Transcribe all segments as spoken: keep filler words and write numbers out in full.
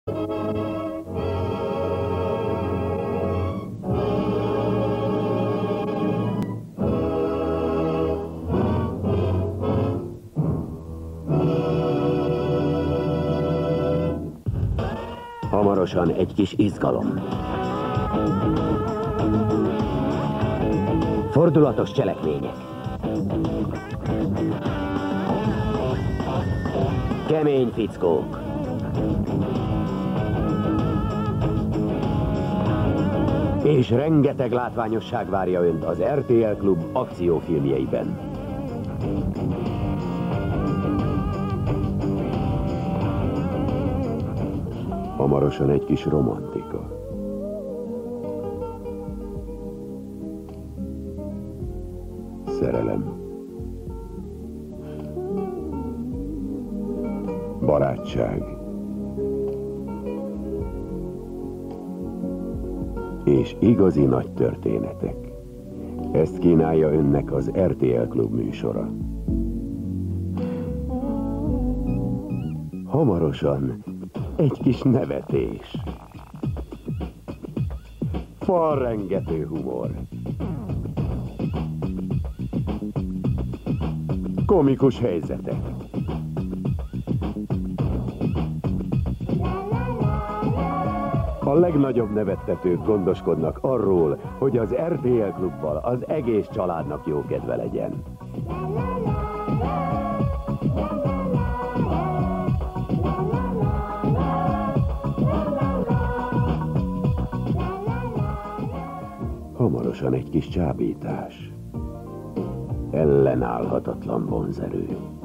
Hamarosan egy kis izgalom. Fordulatos cselekmények. Kemény fickók. És rengeteg látványosság várja önt az er té el Klub akciófilmjeiben. Hamarosan egy kis romantika. Szerelem. Barátság. És igazi nagy történetek. Ezt kínálja önnek az er té el Klub műsora. Hamarosan egy kis nevetés. Falrengető humor. Komikus helyzetek. A legnagyobb nevettetők gondoskodnak arról, hogy az er té el Klubbal az egész családnak jó kedve legyen. Hamarosan egy kis csábítás. Ellenállhatatlan vonzerő.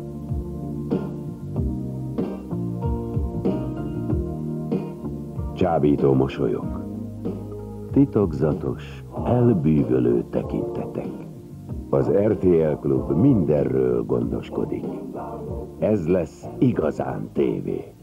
Csábító mosolyok. Titokzatos, elbűvölő tekintetek. Az er té el Klub mindenről gondoskodik. Ez lesz igazán tévé.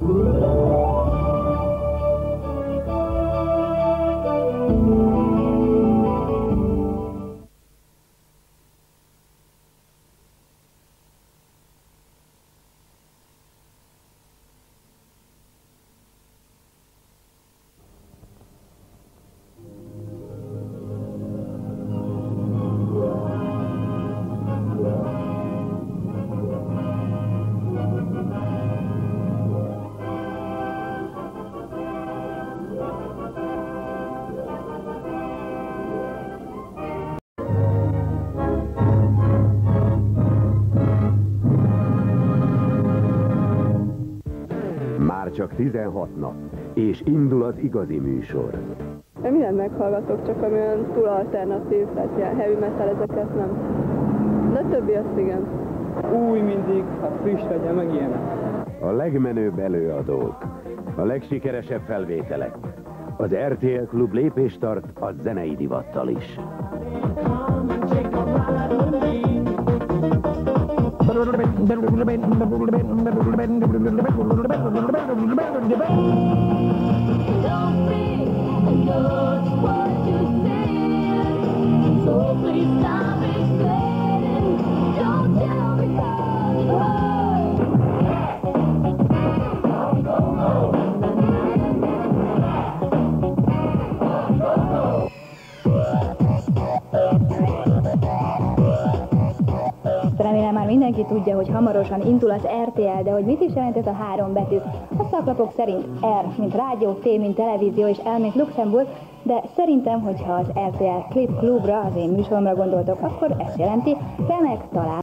Csak tizenhat nap, és indul az igazi műsor. Én mindent meghallgatok, csak ami olyan túl alternatív, tehát ilyen heavy metal, ezeket nem. De többi azt igen. Új mindig, hát friss legyen, meg ilyenek. A legmenőbb előadók, a legsikeresebb felvételek. Az er té el Klub lépést tart a zenei divattal is. Remélem már mindenki tudja, hogy hamarosan indul az er té el, de hogy mit is jelent ez a három betű? A szaklapok szerint R, mint rádió, T, mint televízió, és L, mint Luxemburg, de szerintem, hogyha az er té el Klip Klubra, az én műsoromra gondoltok, akkor ezt jelenti, remek talál.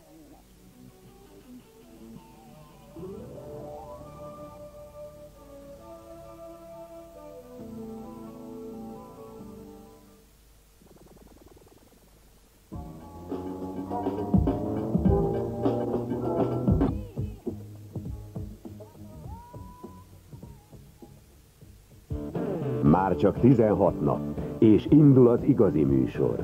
Már csak tizenhat nap, és indul az igazi műsor.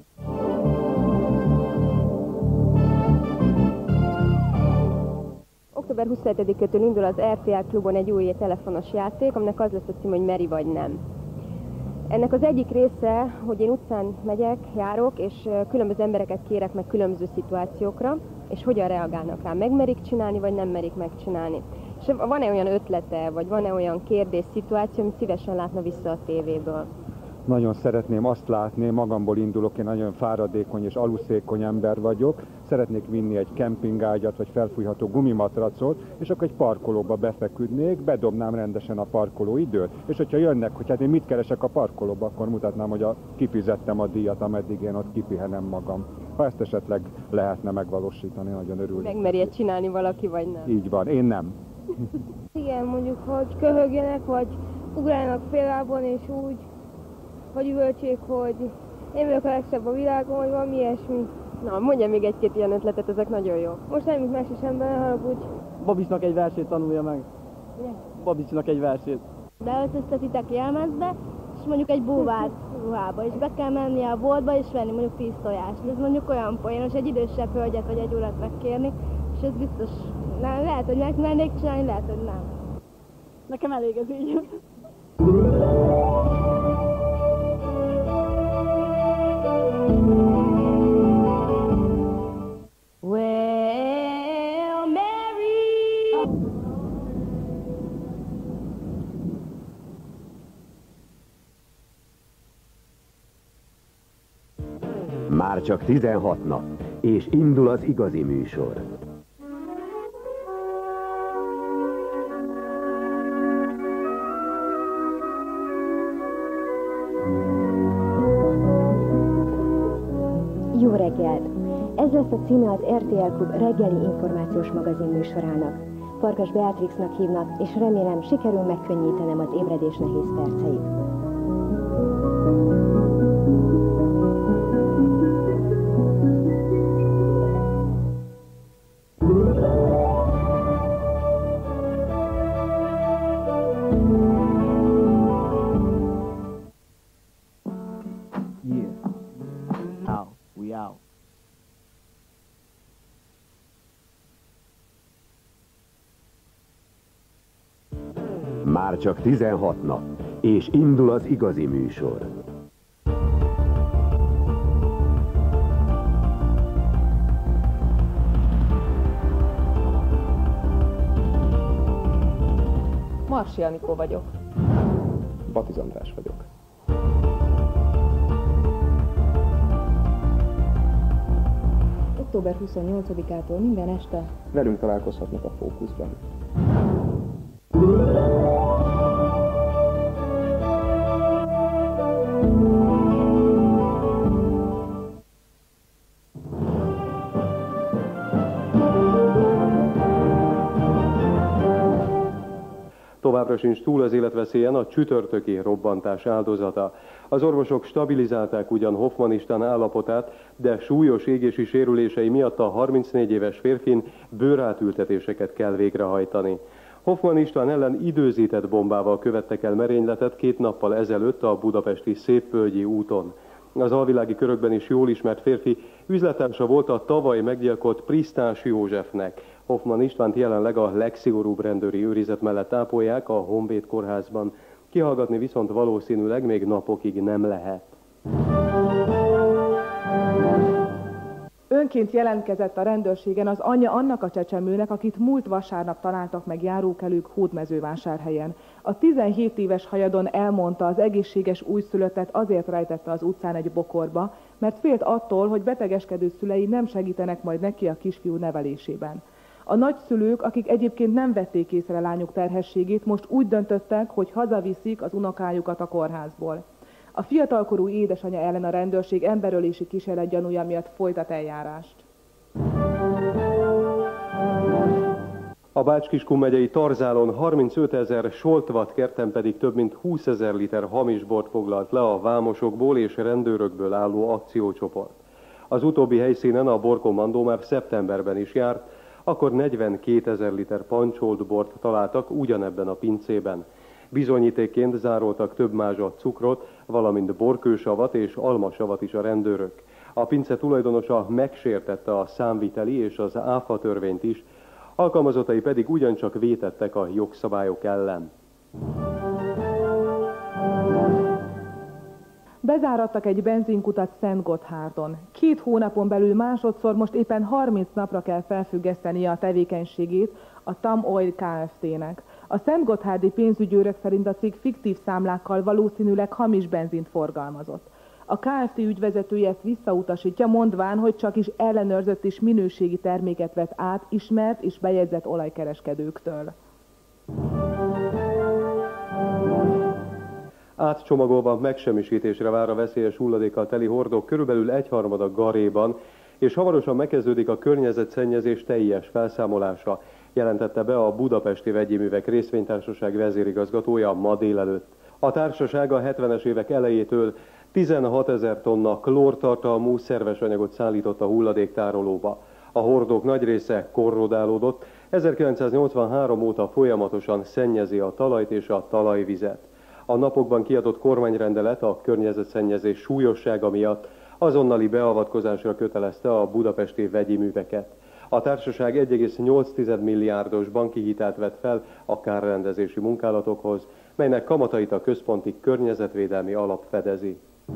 október huszonhetedikétől indul az er té el Klubon egy új telefonos játék, aminek az lesz a cím, hogy Meri vagy nem. Ennek az egyik része, hogy én utcán megyek, járok, és különböző embereket kérek meg különböző szituációkra, és hogyan reagálnak rá. Megmerik csinálni, vagy nem merik megcsinálni. És van-e olyan ötlete, vagy van-e olyan kérdés, szituáció, amit szívesen látna vissza a tévéből? Nagyon szeretném azt látni, magamból indulok, én nagyon fáradékony és aluszékony ember vagyok, szeretnék vinni egy kempingágyat, vagy felfújható gumimatracot, és akkor egy parkolóba befeküdnék, bedobnám rendesen a parkoló időt, és hogyha jönnek, hogy hát én mit keresek a parkolóba, akkor mutatnám, hogy a, kifizettem a díjat, ameddig én ott kipihenem magam. Ha ezt esetleg lehetne megvalósítani, nagyon örülnék. Megmerje csinálni valaki, vagy nem? Így van, én nem. Igen, mondjuk, hogy köhögjenek, vagy ugrálnak féllábon, és úgy, vagy üvöltsék, hogy én vagyok a legszebb a világon, vagy valami ilyesmi. Na, mondja még egy-két ilyen ötletet, ezek nagyon jó. Most semmit más is ember, haragudj. Babicsnak egy versét tanulja meg. Igen. Babicsnak egy versét. Beöltöztetitek jelmezbe, és mondjuk egy búvár ruhába, és be kell menni a boltba, és venni mondjuk tíz tojást. Ez mondjuk olyan poénos, egy idősebb hölgyet vagy egy urat megkérni, és ez biztos, nem, lehet, hogy megmernék csinálni, lehet, hogy nem. Nekem elég ez így. Well, Mary. Már csak tizenhat nap, és indul az igazi műsor. Jó reggelt! Ez lesz a címe az er té el Klub reggeli információs magazin műsorának. Farkas Beatrixnak hívnak, és remélem sikerül megkönnyítenem az ébredés nehéz perceit. Yeah. Out. We out. Már csak tizenhat nap, és indul az igazi műsor. Marsi Anikó vagyok. Batiz András vagyok. október huszonnyolcadikától minden este Velünk találkozhatnak a Fókuszban. Továbbra sincs túl az életveszélyen a csütörtöki robbantás áldozata. Az orvosok stabilizálták ugyan Hoffman István állapotát, de súlyos égési sérülései miatt a harmincnégy éves férfin bőrátültetéseket kell végrehajtani. Hoffman István ellen időzített bombával követtek el merényletet két nappal ezelőtt a budapesti Szépvölgyi úton. Az alvilági körökben is jól ismert férfi üzlettársa volt a tavaly meggyilkolt Prisztás Józsefnek. Hoffman Istvánt jelenleg a legszigorúbb rendőri őrizet mellett ápolják a Honvéd kórházban. Kihallgatni viszont valószínűleg még napokig nem lehet. Önként jelentkezett a rendőrségen az anyja annak a csecsemőnek, akit múlt vasárnap találtak meg járókelők Hódmezővásárhelyen. A tizenhét éves hajadon elmondta, az egészséges újszülöttet azért rejtette az utcán egy bokorba, mert félt attól, hogy betegeskedő szülei nem segítenek majd neki a kisfiú nevelésében. A nagyszülők, akik egyébként nem vették észre lányuk terhességét, most úgy döntöttek, hogy hazaviszik az unokájukat a kórházból. A fiatalkorú édesanyja ellen a rendőrség emberölési kísérlet gyanúja miatt folytat eljárást. A Bács-Kiskun megyei Tarzálon harmincötezer soltvat kerten pedig több mint húszezer liter hamis bort foglalt le a vámosokból és rendőrökből álló akciócsoport. Az utóbbi helyszínen a borkommandó már szeptemberben is járt, akkor negyvenkétezer liter pancsolt bort találtak ugyanebben a pincében. Bizonyítékként zároltak több mázsat cukrot, valamint borkősavat és almasavat is a rendőrök. A pince tulajdonosa megsértette a számviteli és az áfa törvényt is, alkalmazottai pedig ugyancsak vétettek a jogszabályok ellen. Bezárattak egy benzinkutat Szentgotthárdon. Két hónapon belül másodszor most éppen harminc napra kell felfüggesztenie a tevékenységét a TAM Oil Kft-nek. A szentgotthárdi pénzügyőrök szerint a cég fiktív számlákkal valószínűleg hamis benzint forgalmazott. A Kft. Ügyvezetője ezt visszautasítja, mondván, hogy csak is ellenőrzött és minőségi terméket vett át ismert és bejegyzett olajkereskedőktől. Átcsomagolva megsemmisítésre vár a veszélyes hulladékkal teli hordók körülbelül egyharmada Garéban, és hamarosan megkezdődik a környezetszennyezés teljes felszámolása, jelentette be a Budapesti Vegyi-művek Részvénytársaság vezérigazgatója ma délelőtt. A társaság a hetvenes évek elejétől tizenhatezer tonna klórtartalmú szerves anyagot szállított a hulladéktárolóba. A hordók nagy része korrodálódott, ezerkilencszáznyolcvanhárom óta folyamatosan szennyezi a talajt és a talajvizet. A napokban kiadott kormányrendelet a környezetszennyezés súlyossága miatt azonnali beavatkozásra kötelezte a budapesti vegyi műveket. A társaság egy egész nyolc milliárdos banki hitelt vett fel a kárrendezési munkálatokhoz, melynek kamatait a központi környezetvédelmi alap fedezi.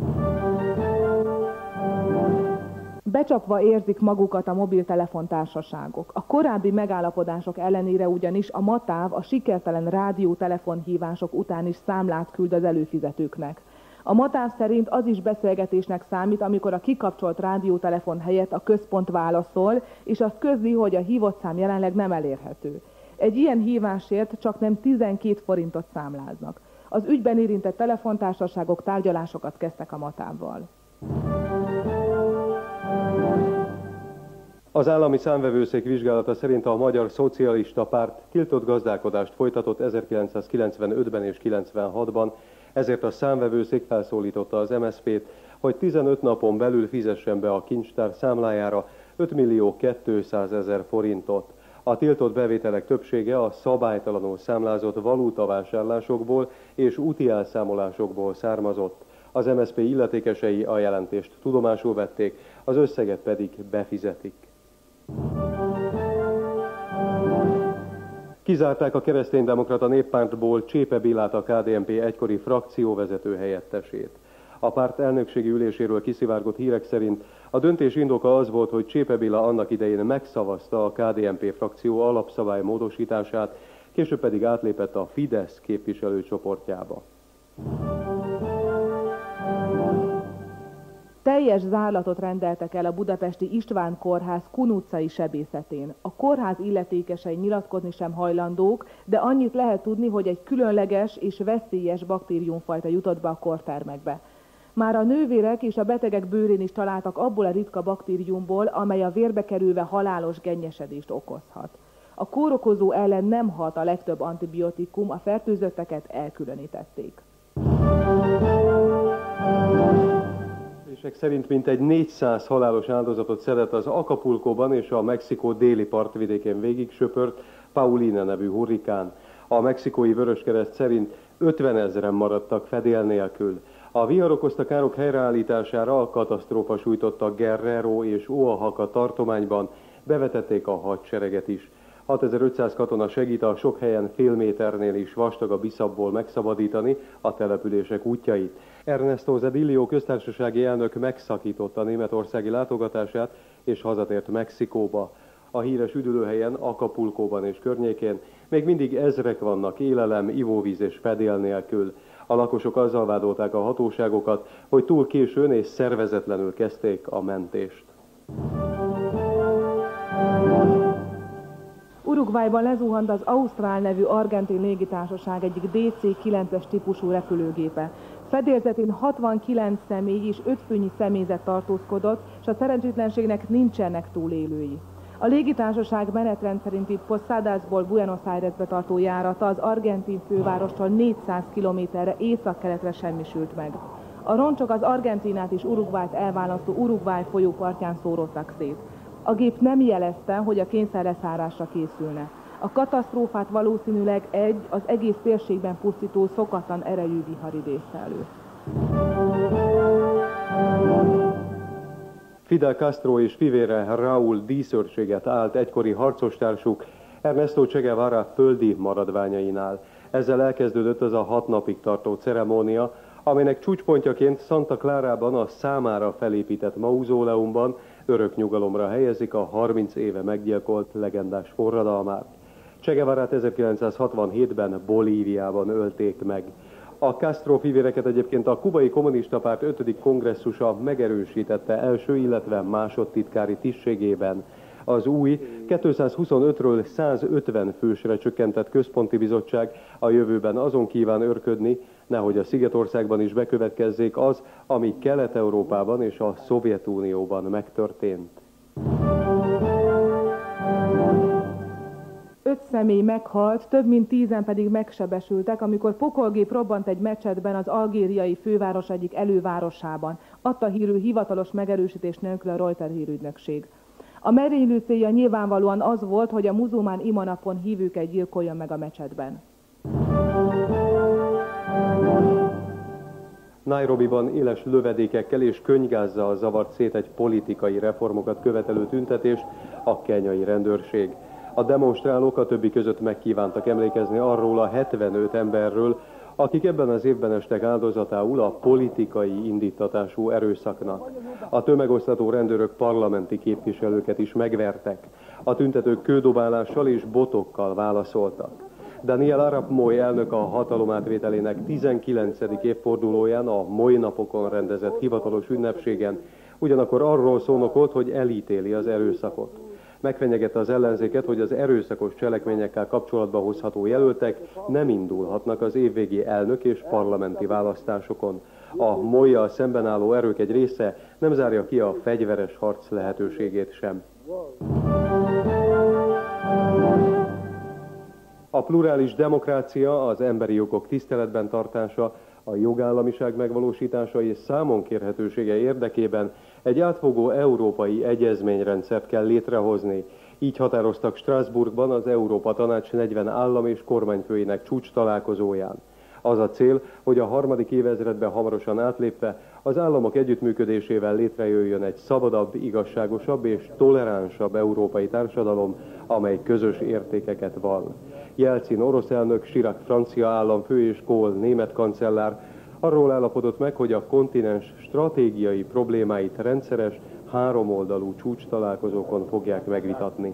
Becsapva érzik magukat a mobiltelefontársaságok. A korábbi megállapodások ellenére ugyanis a MATÁV a sikertelen rádiótelefonhívások után is számlát küld az előfizetőknek. A MATÁV szerint az is beszélgetésnek számít, amikor a kikapcsolt rádiótelefon helyett a központ válaszol, és azt közli, hogy a hívott szám jelenleg nem elérhető. Egy ilyen hívásért csak nem tizenkét forintot számláznak. Az ügyben érintett telefontársaságok tárgyalásokat kezdtek a MATÁV-val. Az állami számvevőszék vizsgálata szerint a Magyar Szocialista Párt tiltott gazdálkodást folytatott ezerkilencszázkilencvenötben és kilencvenhatban, ezért a számvevőszék felszólította az em es zé pét, hogy tizenöt napon belül fizessen be a kincstár számlájára öt millió kétszázezer forintot. A tiltott bevételek többsége a szabálytalanul számlázott valutavásárlásokból és úti elszámolásokból származott. Az em es zé pé illetékesei a jelentést tudomásul vették, az összeget pedig befizetik. Kizárták a Kereszténydemokrata Néppártból Csépe Bélát, a ká dé en pé egykori frakcióvezető helyettesét. A párt elnökségi üléséről kiszivárgott hírek szerint a döntés indoka az volt, hogy Csépe Béla annak idején megszavazta a ká dé en pé frakció alapszabály módosítását, később pedig átlépett a Fidesz képviselőcsoportjába. Teljes zárlatot rendeltek el a budapesti István kórház Kun utcai sebészetén. A kórház illetékesei nyilatkozni sem hajlandók, de annyit lehet tudni, hogy egy különleges és veszélyes baktériumfajta jutott be a kórtermekbe. Már a nővérek és a betegek bőrén is találtak abból a ritka baktériumból, amely a vérbe kerülve halálos gennyesedést okozhat. A kórokozó ellen nem hat a legtöbb antibiotikum, a fertőzötteket elkülönítették. Szerint mintegy négyszáz halálos áldozatot szedett az Acapulcóban és a Mexikó déli partvidékén végig söpört Paulina nevű hurrikán. A mexikói Vöröskereszt szerint ötvenezren maradtak fedél nélkül. A vihar okozta károk helyreállítására a katasztrófa sújtotta Guerrero és Oaxaca tartományban, bevetették a hadsereget is. hatezer-ötszáz katona segít a sok helyen fél méternél is vastagabb iszapból megszabadítani a települések útjait. Ernesto Zedillo köztársasági elnök megszakította németországi látogatását és hazatért Mexikóba. A híres üdülőhelyen, Acapulcóban és környékén még mindig ezrek vannak élelem, ivóvíz és fedél nélkül. A lakosok azzal vádolták a hatóságokat, hogy túl későn és szervezetlenül kezdték a mentést. Uruguayban lezuhant az Austral nevű argentin légitársaság egyik dé cé kilences típusú repülőgépe. Fedélzetén hatvankilenc személy és öt főnyi személyzet tartózkodott, és a szerencsétlenségnek nincsenek túlélői. A légitársaság menetrend szerinti Posadasból Buenos Airesbe tartó járata az argentin fővárostól négyszáz kilométerre észak-keletre semmisült meg. A roncsok az Argentinát és Uruguayt elválasztó Uruguay folyó partján szóródtak szét. A gép nem jelezte, hogy a kényszerleszárásra készülne. A katasztrófát valószínűleg egy az egész térségben pusztító szokatlan erejű vihar idézte elő. Fidel Castro és fivére Raúl díszőrséget állt egykori harcostársuk Ernesto Che Guevara földi maradványainál. Ezzel elkezdődött az a hat napig tartó ceremónia, aminek csúcspontjaként Santa Clarában a számára felépített mauzóleumban örök nyugalomra helyezik a harminc éve meggyilkolt legendás forradalmát. Che Guevarát ezerkilencszázhatvanhétben Bolíviában ölték meg. A Castro fivéreket egyébként a kubai kommunista párt ötödik kongresszusa megerősítette első, illetve másodtitkári tisztségében. Az új kétszázhuszonötről százötven fősre csökkentett központi bizottság a jövőben azon kíván őrködni, nehogy a Szigetországban is bekövetkezzék az, ami Kelet-Európában és a Szovjetunióban megtörtént. Öt személy meghalt, több mint tízen pedig megsebesültek, amikor pokolgép robbant egy mecsetben az algériai főváros egyik elővárosában. Adta hírű hivatalos megerősítés nélkül a Reuters hírügynökség. A merénylő célja nyilvánvalóan az volt, hogy a muzulmán imanapon hívőket gyilkoljon meg a mecsetben. Nairobiban éles lövedékekkel és könygázzal zavart szét egy politikai reformokat követelő tüntetést a kenyai rendőrség. A demonstrálók a többi között megkívántak emlékezni arról a hetvenöt emberről, akik ebben az évben estek áldozatául a politikai indítatású erőszaknak. A tömegosztató rendőrök parlamenti képviselőket is megvertek. A tüntetők kődobálással és botokkal válaszoltak. Daniel Arap Moi elnök a hatalomátvételének tizenkilencedik évfordulóján a Moi napokon rendezett hivatalos ünnepségen ugyanakkor arról szónokolt, hogy elítéli az erőszakot. Megfenyegette az ellenzéket, hogy az erőszakos cselekményekkel kapcsolatba hozható jelöltek nem indulhatnak az évvégi elnök és parlamenti választásokon. A Moival szemben álló erők egy része nem zárja ki a fegyveres harc lehetőségét sem. A plurális demokrácia, az emberi jogok tiszteletben tartása, a jogállamiság megvalósítása és számonkérhetősége érdekében egy átfogó európai egyezményrendszert kell létrehozni. Így határoztak Strasbourgban az Európa Tanács negyven állam és kormányfőinek csúcs találkozóján. Az a cél, hogy a harmadik évezredben hamarosan átlépve az államok együttműködésével létrejöjjön egy szabadabb, igazságosabb és toleránsabb európai társadalom, amely közös értékeket vall. Jelcin orosz elnök, Chirac francia államfő és Kohl német kancellár arról állapodott meg, hogy a kontinens stratégiai problémáit rendszeres, háromoldalú csúcstalálkozókon fogják megvitatni.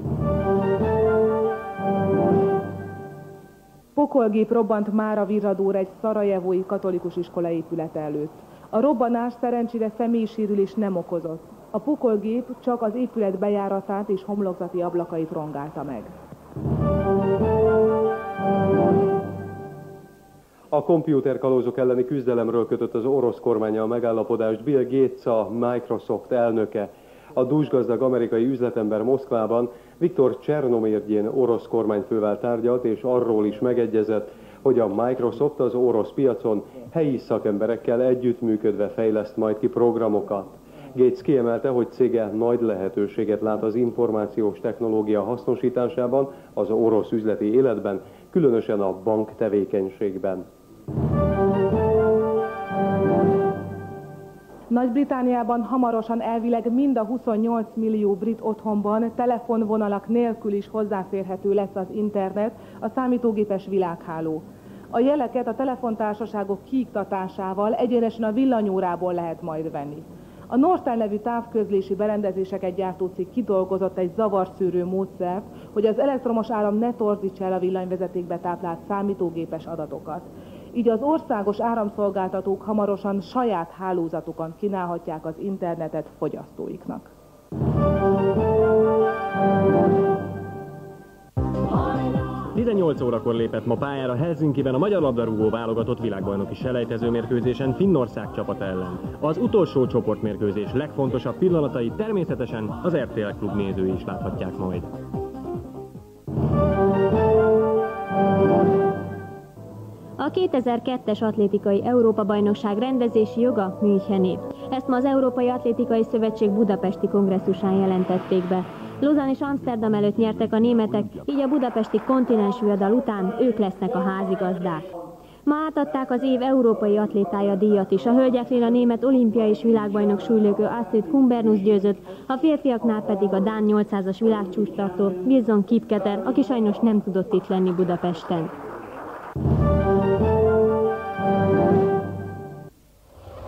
Pokolgép robbant mára Virradóra egy szarajevói katolikus iskola épülete előtt. A robbanás szerencsére személysérülést nem okozott. A pokolgép csak az épület bejáratát és homlokzati ablakait rongálta meg. A kompjúterkalózok elleni küzdelemről kötött az orosz kormánnyal megállapodást Bill Gates, a Microsoft elnöke. A dúsgazdag amerikai üzletember Moszkvában Viktor Csernomyrdjin orosz kormányfővel tárgyalt, és arról is megegyezett, hogy a Microsoft az orosz piacon helyi szakemberekkel együttműködve fejleszt majd ki programokat. Gates kiemelte, hogy cége nagy lehetőséget lát az információs technológia hasznosításában az orosz üzleti életben, különösen a bank tevékenységben. Nagy-Britanniában hamarosan elvileg mind a huszonnyolc millió brit otthonban telefonvonalak nélkül is hozzáférhető lesz az internet, a számítógépes világháló. A jeleket a telefontársaságok kiiktatásával egyenesen a villanyórából lehet majd venni. A Nortel nevű távközlési berendezéseket gyártó cég kidolgozott egy zavarszűrő módszert, hogy az elektromos áram ne torzítsa el a villanyvezetékbe táplált számítógépes adatokat. Így az országos áramszolgáltatók hamarosan saját hálózatukon kínálhatják az internetet fogyasztóiknak. tizennyolc órakor lépett ma pályára Helsinkiben a magyar labdarúgó válogatott világbajnoki selejtező mérkőzésen Finnország csapata ellen. Az utolsó csoportmérkőzés legfontosabb pillanatait természetesen az er té el Klub nézői is láthatják majd. A kétezer-kettes atlétikai Európa-bajnokság rendezési joga Münchené. Ezt ma az Európai Atlétikai Szövetség budapesti kongresszusán jelentették be. Lausanne és Amsterdam előtt nyertek a németek, így a budapesti kontinensviadal után ők lesznek a házigazdák. Ma átadták az év európai atlétája díjat is. A hölgyeknél a német olimpia és világbajnok súlylökő Astrid Kumbernus győzött, a férfiaknál pedig a dán nyolcszázas világcsúcstartó Wilson Kipketer, aki sajnos nem tudott itt lenni Budapesten.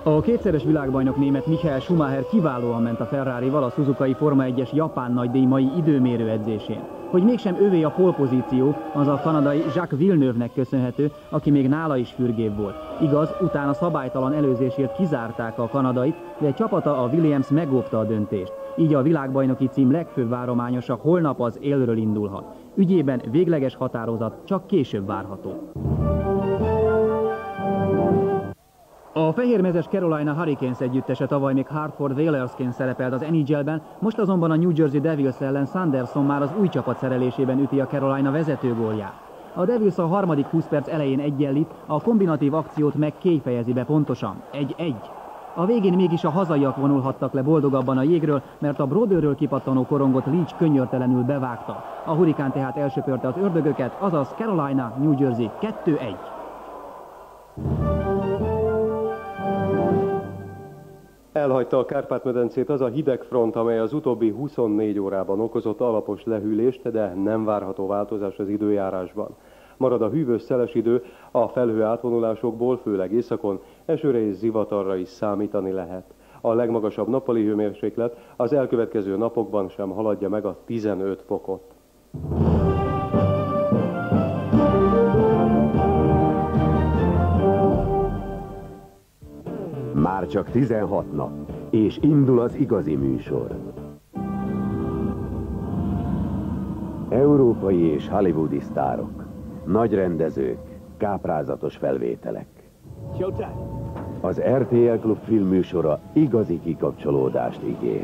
A kétszeres világbajnok német Michael Schumacher kiválóan ment a Ferrarival a Suzuki Forma egyes japán nagydíj mai időmérő edzésén. Hogy mégsem övé a pole-pozíció, az a kanadai Jacques Villeneuve-nek köszönhető, aki még nála is fürgébb volt. Igaz, utána szabálytalan előzésért kizárták a kanadait, de csapata, a Williams megóvta a döntést. Így a világbajnoki cím legfőbb várományosa holnap az élről indulhat. Ügyében végleges határozat csak később várható. A fehérmezes Carolina Hurricanes együttese tavaly még Hartford Whalersként szerepelt az en há el-ben, most azonban a New Jersey Devils ellen Sanderson már az új csapat szerelésében üti a Carolina vezető gólját. A Devils a harmadik húsz perc elején egyenlít, a kombinatív akciót meg Kay fejezi be pontosan, egy egy. A végén mégis a hazaiak vonulhattak le boldogabban a jégről, mert a Brodőről kipattanó korongot Leach könnyörtelenül bevágta. A Hurrikán tehát elsöpörte az ördögöket, azaz Carolina, New Jersey kettő egy. Elhagyta a Kárpát-medencét az a hideg front, amely az utóbbi huszonnégy órában okozott alapos lehűlést, de nem várható változás az időjárásban. Marad a hűvös szeles idő, a felhő átvonulásokból, főleg északon, esőre és zivatarra is számítani lehet. A legmagasabb nappali hőmérséklet az elkövetkező napokban sem haladja meg a tizenöt fokot. Már csak tizenhat nap, és indul az igazi műsor. Európai és hollywoodi sztárok, nagy rendezők, káprázatos felvételek. Az er té el Klub filmműsora igazi kikapcsolódást ígér.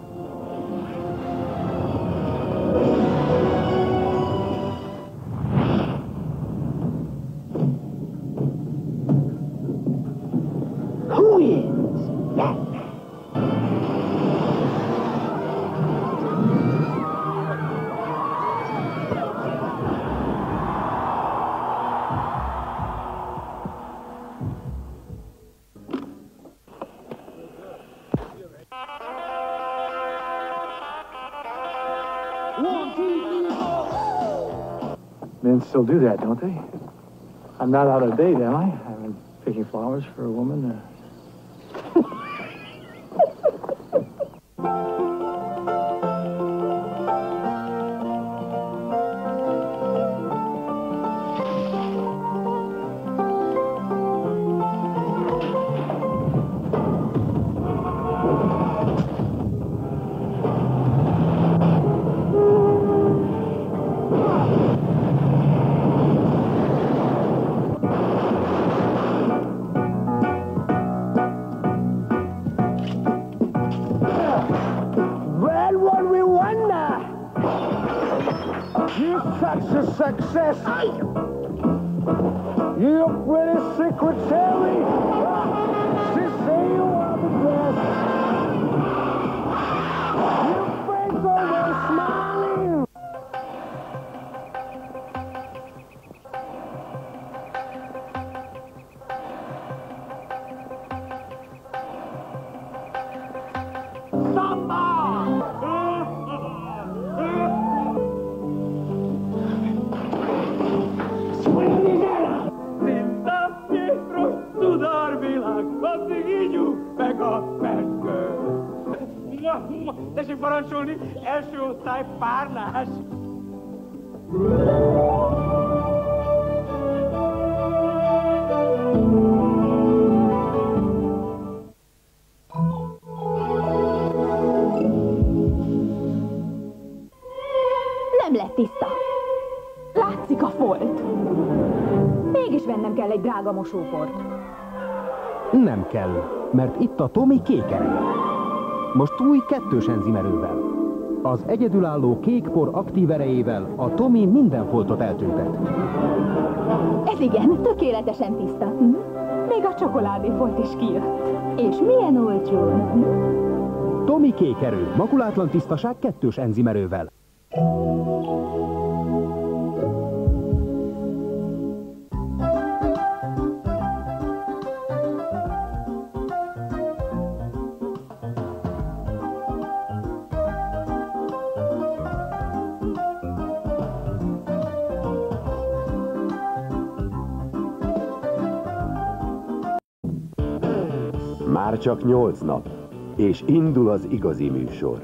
Men still do that, don't they? I'm not out of date, am I? I've been picking flowers for a woman. Uh... Success! You pretty secretary! She say you are the best! Your face always smiling! Tessék parancsolni, első osztály párnás! Nem lett tiszta. Látszik a folt. Mégis vennem kell egy drága mosóport. Nem kell, mert itt a Tomi kék ereje. Most új kettős enzimerővel. Az egyedülálló kékpor aktív erejével a Tomi minden foltot eltüntet. Ez igen, tökéletesen tiszta. Hm? Még a csokoládé folt is kijött. És milyen olcsón. Hm? Tomi kék erő, makulátlan tisztaság kettős enzimerővel. Már csak nyolc nap, és indul az igazi műsor.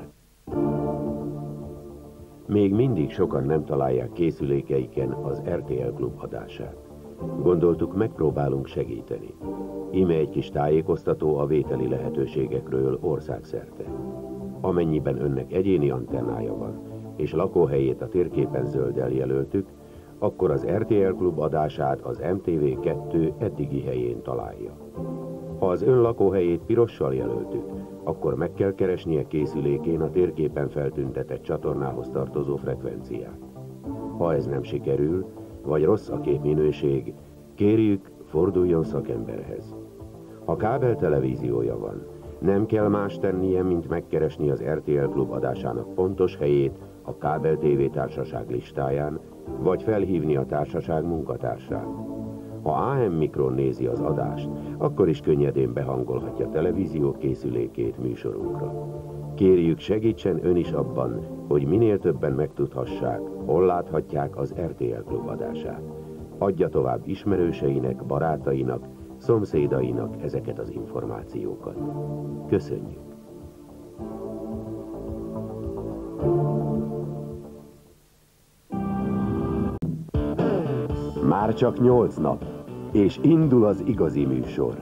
Még mindig sokan nem találják készülékeiken az er té el Klub adását. Gondoltuk, megpróbálunk segíteni. Íme egy kis tájékoztató a vételi lehetőségekről országszerte. Amennyiben önnek egyéni antennája van, és lakóhelyét a térképen zölddel jelöltük, akkor az er té el Klub adását az em té vé kettő eddigi helyén találja. Ha az ön lakóhelyét pirossal jelöltük, akkor meg kell keresnie készülékén a térképen feltüntetett csatornához tartozó frekvenciát. Ha ez nem sikerül, vagy rossz a képminőség, kérjük, forduljon szakemberhez. Ha kábeltelevíziója van, nem kell más tennie, mint megkeresni az er té el Klub adásának pontos helyét a kábel té vé társaság listáján, vagy felhívni a társaság munkatársát. Ha á em mikron nézi az adást, akkor is könnyedén behangolhatja televízió készülékét műsorunkra. Kérjük, segítsen ön is abban, hogy minél többen megtudhassák, hol láthatják az er té el Klub adását. Adja tovább ismerőseinek, barátainak, szomszédainak ezeket az információkat. Köszönjük! Már csak nyolc nap, és indul az igazi műsor.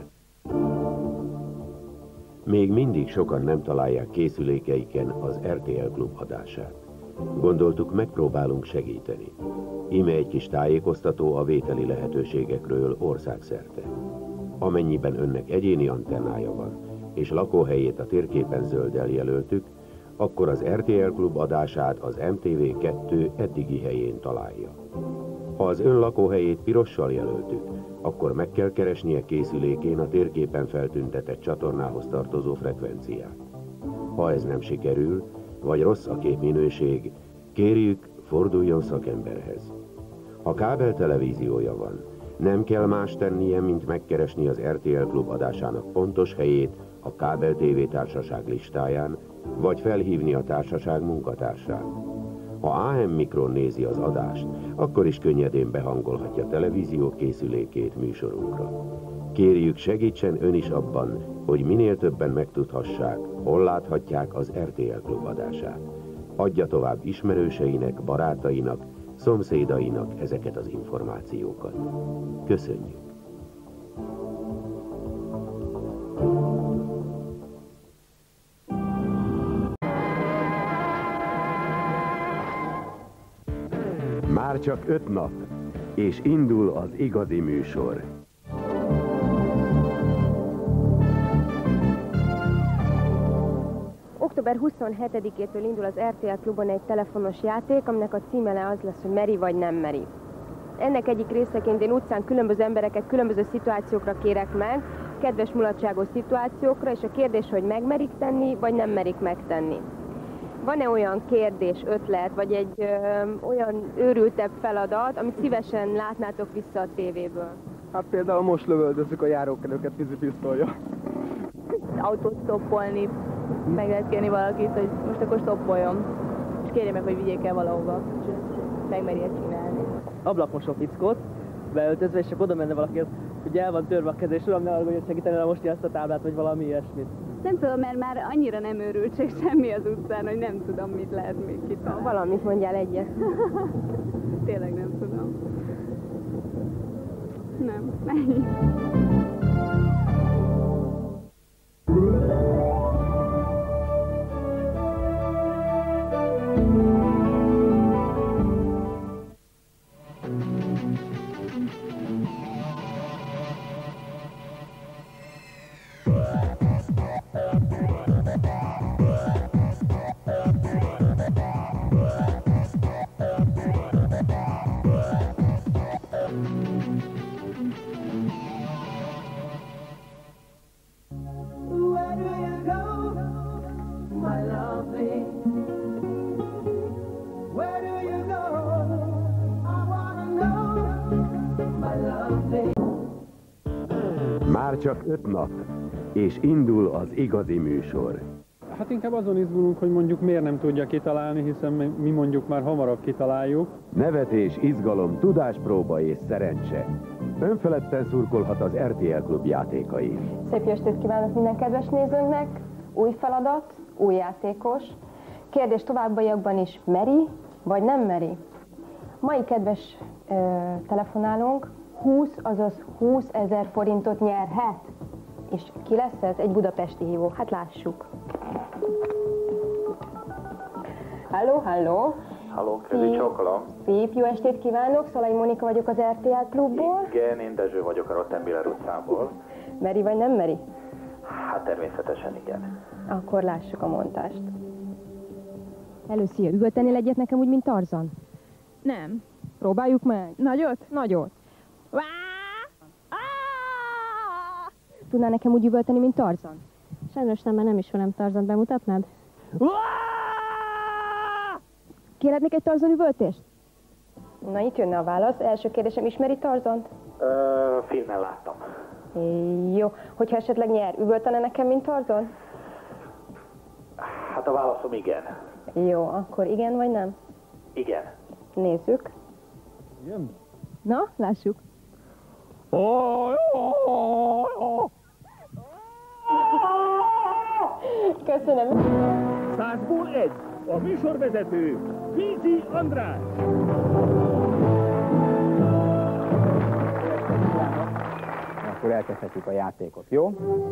Még mindig sokan nem találják készülékeiken az er té el Klub adását. Gondoltuk, megpróbálunk segíteni. Íme egy kis tájékoztató a vételi lehetőségekről országszerte. Amennyiben önnek egyéni antennája van, és lakóhelyét a térképen zölddel jelöltük, akkor az er té el Klub adását az em té vé kettő eddigi helyén találja. Ha az ön lakóhelyét pirossal jelöltük, akkor meg kell keresnie készülékén a térképen feltüntetett csatornához tartozó frekvenciát. Ha ez nem sikerül, vagy rossz a képminőség, kérjük, forduljon szakemberhez. Ha kábeltelevíziója van, nem kell más tennie, mint megkeresni az er té el Klub adásának pontos helyét a kábel té vé társaság listáján, vagy felhívni a társaság munkatársát. Ha á em mikron nézi az adást, akkor is könnyedén behangolhatja televízió készülékét műsorunkra. Kérjük, segítsen ön is abban, hogy minél többen megtudhassák, hol láthatják az er té el Klub adását. Adja tovább ismerőseinek, barátainak, szomszédainak ezeket az információkat. Köszönjük! Már csak öt nap, és indul az igazi műsor. október huszonhetedikétől indul az er té el Klubon egy telefonos játék, aminek a címele az lesz, hogy meri vagy nem meri. Ennek egyik részeként én utcán különböző embereket különböző szituációkra kérek meg, kedves mulatságos szituációkra, és a kérdés, hogy megmerik tenni, vagy nem merik megtenni. Van-e olyan kérdés, ötlet, vagy egy ö, olyan őrültebb feladat, amit szívesen látnátok vissza a tévéből? Hát például most lövöldözzük a járókelőket vízipisztolja. Autót stoppolni, meg lehet kérni valakit, hogy most akkor stoppoljon, és kérje meg, hogy vigyék el valahova, és megmerje csinálni. Ablakmosó fickót beöltözve, és akkor oda menne valaki, hogy el van törve a keze, és uram, ne arra, hogy segíteni rá most ezt a táblát, vagy valami ilyesmit. Nem tudom, mert már annyira nem őrültség semmi az utcán, hogy nem tudom, mit lehet még kitalálni. Valamit mondjál egyet. Tényleg nem tudom. Nem, ennyi. Már csak öt nap, és indul az igazi műsor. Hát inkább azon izgulunk, hogy mondjuk miért nem tudja kitalálni, hiszen mi mondjuk már hamarabb kitaláljuk. Nevetés, izgalom, tudáspróba és szerencse. Önfeledten szurkolhat az er té el Klub játékai. Szép estét kívánok minden kedves nézőnknek! Új feladat, új játékos. Kérdés továbbiakban is, meri vagy nem meri? Mai kedves ö, telefonálónk húsz, azaz húszezer forintot nyerhet. És ki lesz ez? Egy budapesti hívó. Hát lássuk. Halló, halló! Halló, Kezi csókolom. Szép jó estét kívánok! Szalai Monika vagyok az er té el Klubból. Igen, én Dezső vagyok a Rottenbiller utcából. Meri vagy nem meri? Hát természetesen igen. Akkor lássuk a montást. Először üvöltenél egyet nekem úgy, mint Tarzan? Nem. Próbáljuk meg. Nagyot? Nagyot. Tudnál nekem úgy üvölteni, mint Tarzan? Sajnos nem, mert nem ismerem Tarzant, bemutatnád? Kérhetnék egy Tarzan üvöltést? Na, itt jönne a válasz. Első kérdésem, ismeri Tarzant? Ö, filmen láttam. Jó. Hogyha esetleg nyer, üvöltene nekem, mint Tarzan? Hát a válaszom igen. Jó, akkor igen vagy nem? Igen. Nézzük. Igen? Na, lássuk. Köszönöm. Százból egy, a műsorvezető, Vízi András. Akkor elkezdhetjük a játékot, jó?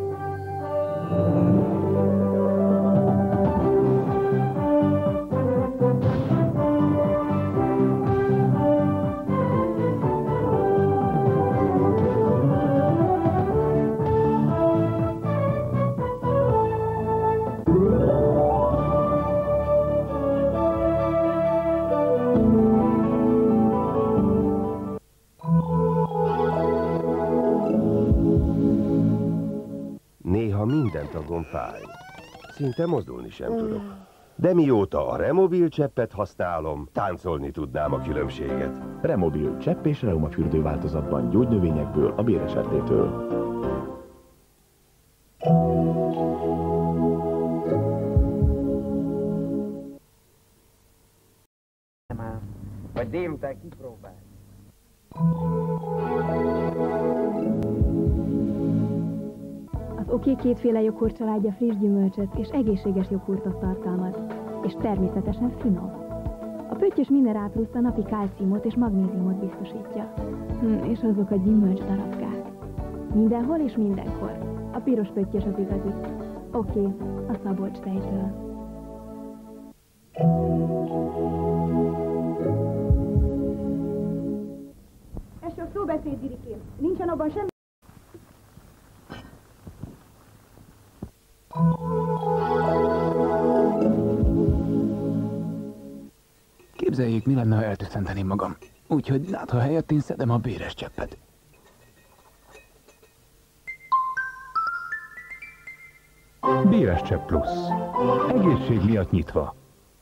Néha minden tagom fáj. Szinte mozdulni sem tudok. De mióta a Remobil cseppet használom, táncolni tudnám a különbséget. Remobil csepp és reumafürdő változatban gyógynövényekből, a béresertétől. Vagy délután kipróbál. Az Oké kétféle joghurt családja friss gyümölcsöt és egészséges joghurtot tartalmaz, és természetesen finom. A pöttyös minerál plusz a napi kalciumot és magnéziumot biztosítja. Hm, és azok a gyümölcs darabkák. Mindenhol és mindenkor. A piros pöttyös az igazi. Oké, a Szabolcs tejtől. Ez csak szóbeszéd, Dirikém. Nincsen abban semmi. Képzeljék, mi lenne, ha eltüsszenteném magam. Úgyhogy látha helyett én szedem a béres cseppet. Béres csepp plusz. Egészség miatt nyitva.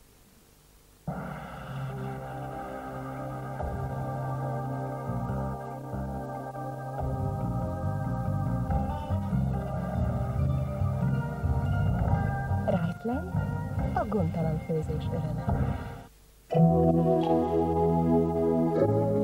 Rájtlen, a gondtalan főzés öröme.